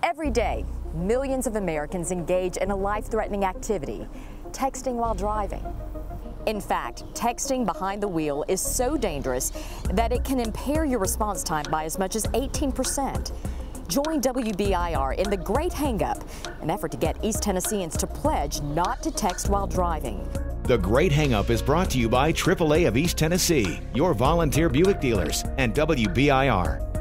Every day, millions of Americans engage in a life-threatening activity, texting while driving. In fact, texting behind the wheel is so dangerous that it can impair your response time by as much as 18%. Join WBIR in the Great Hangup, an effort to get East Tennesseans to pledge not to text while driving. The Great Hangup is brought to you by AAA of East Tennessee, your volunteer Buick dealers, and WBIR.